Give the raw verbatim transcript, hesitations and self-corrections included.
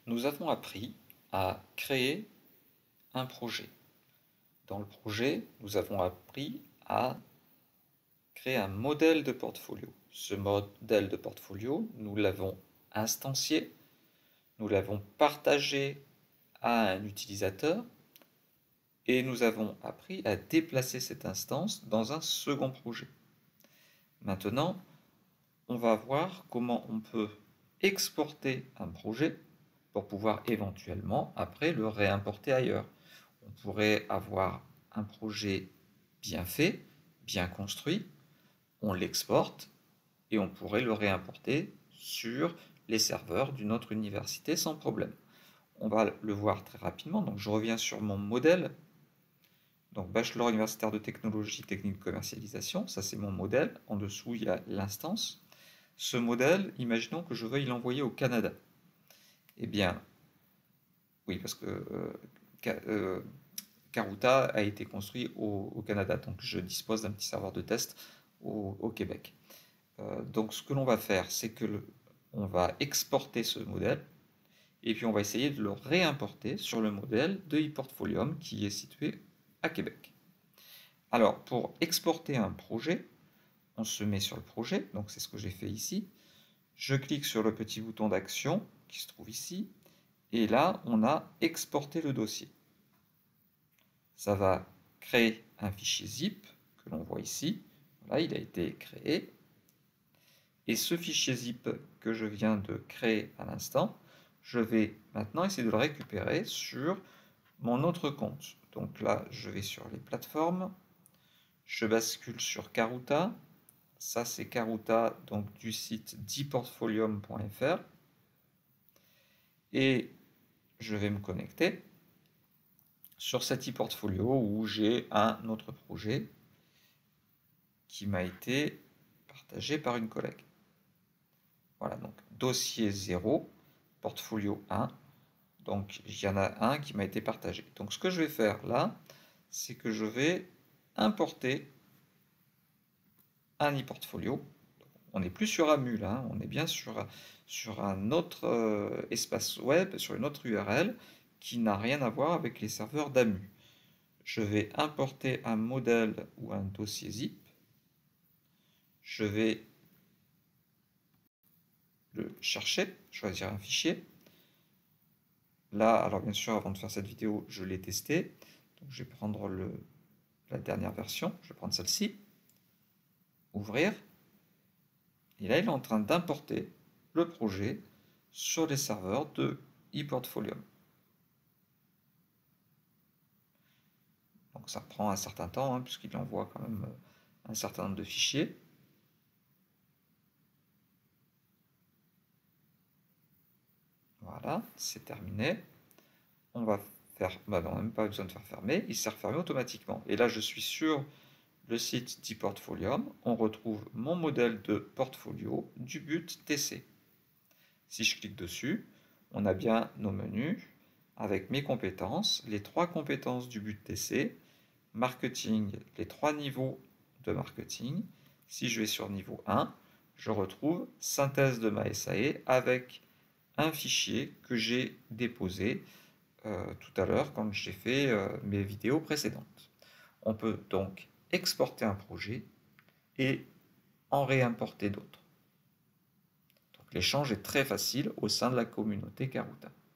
nous avons appris à créer un projet. Dans le projet, nous avons appris à créer un modèle de portfolio. Ce modèle de portfolio, nous l'avons instancié, nous l'avons partagé à un utilisateur et nous avons appris à déplacer cette instance dans un second projet. Maintenant, on va voir comment on peut exporter un projet pour pouvoir éventuellement après le réimporter ailleurs. On pourrait avoir un projet bien fait, bien construit, on l'exporte et on pourrait le réimporter sur les serveurs d'une autre université sans problème. On va le voir très rapidement. Donc je reviens sur mon modèle. Donc bachelor universitaire de technologie, technique de commercialisation, ça c'est mon modèle. En dessous il y a l'instance. Ce modèle, imaginons que je veuille l'envoyer au Canada. Eh bien, oui, parce que euh, euh, Karuta a été construit au, au, Canada, donc je dispose d'un petit serveur de test au, au Québec. Euh, donc ce que l'on va faire, c'est que le, on va exporter ce modèle, et puis on va essayer de le réimporter sur le modèle de ePortfolium qui est situé à Québec. Alors, pour exporter un projet, on se met sur le projet, donc c'est ce que j'ai fait ici. Je clique sur le petit bouton d'action qui se trouve ici, et là, on a exporté le dossier. Ça va créer un fichier zip que l'on voit ici. Voilà, il a été créé. Et ce fichier zip que je viens de créer à l'instant, je vais maintenant essayer de le récupérer sur mon autre compte. Donc là, je vais sur les plateformes, je bascule sur Karuta. Ça, c'est Karuta, donc du site d'eportfolium point F R. Et je vais me connecter sur cet ePortfolio où j'ai un autre projet qui m'a été partagé par une collègue. Voilà, donc dossier zéro, portfolio un. Donc il y en a un qui m'a été partagé. Donc ce que je vais faire là, c'est que je vais importer un ePortfolio. On n'est plus sur Amu là, hein, on est bien sur, sur un autre euh, espace web, sur une autre U R L qui n'a rien à voir avec les serveurs d'Amu. Je vais importer un modèle ou un dossier zip. Je vais le chercher, choisir un fichier. Là, alors bien sûr, avant de faire cette vidéo, je l'ai testé. Donc je vais prendre le, la dernière version, je vais prendre celle-ci. Ouvrir. Et là, il est en train d'importer le projet sur les serveurs de ePortfolium. Donc ça prend un certain temps, hein, puisqu'il envoie quand même un certain nombre de fichiers. Voilà, c'est terminé. On va faire, bah, on n'a même pas besoin de faire fermer, il s'est refermé automatiquement. Et là, je suis sur le site d'ePortfolium, on retrouve mon modèle de portfolio du but T C. Si je clique dessus, on a bien nos menus avec mes compétences, les trois compétences du but T C, marketing, les trois niveaux de marketing. Si je vais sur niveau un, je retrouve synthèse de ma S A E avec un fichier que j'ai déposé euh, tout à l'heure quand j'ai fait euh, mes vidéos précédentes. On peut donc exporter un projet et en réimporter d'autres. Donc l'échange est très facile au sein de la communauté Karuta.